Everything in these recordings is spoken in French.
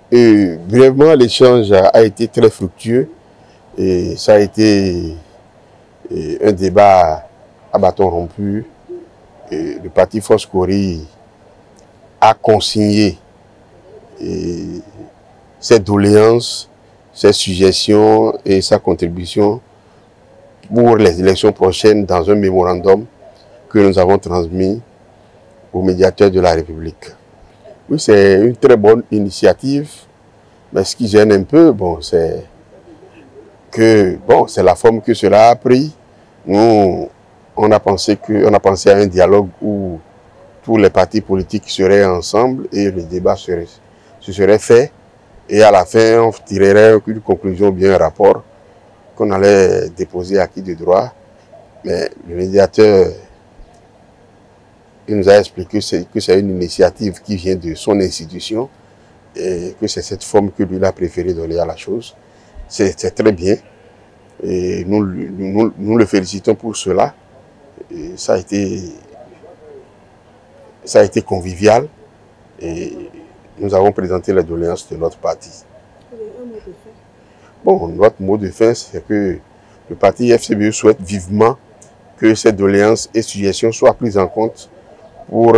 Et brièvement, l'échange a été très fructueux et ça a été un débat à bâton rompu. Et le parti Force Kori a consigné ses doléances, ses suggestions et sa contribution pour les élections prochaines dans un mémorandum que nous avons transmis au médiateur de la République. Oui, c'est une très bonne initiative, mais ce qui gêne un peu, c'est la forme que cela a pris. Nous, on a pensé à un dialogue où tous les partis politiques seraient ensemble et le débat se serait fait. Et à la fin, on tirerait une conclusion, bien un rapport qu'on allait déposer à qui de droit. Mais le médiateur, il nous a expliqué que c'est une initiative qui vient de son institution et que c'est cette forme que lui a préféré donner à la chose. C'est très bien et nous le félicitons pour cela. Et ça a été convivial et nous avons présenté les doléances de notre parti. Bon, notre mot de fin, c'est que le parti FCBE souhaite vivement que ces doléances et suggestions soient prises en compte pour,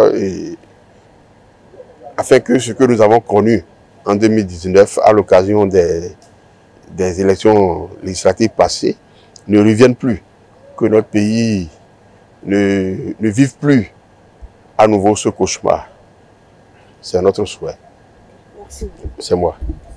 afin que ce que nous avons connu en 2019 à l'occasion des élections législatives passées ne revienne plus, que notre pays ne vive plus à nouveau ce cauchemar. C'est notre souhait. Merci. C'est moi.